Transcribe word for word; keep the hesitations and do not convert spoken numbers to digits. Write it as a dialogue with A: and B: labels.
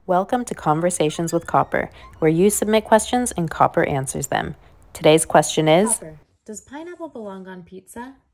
A: Welcome to Conversations with Copper, where you submit questions and Copper answers them. Today's question is,
B: Copper, does pineapple belong on pizza?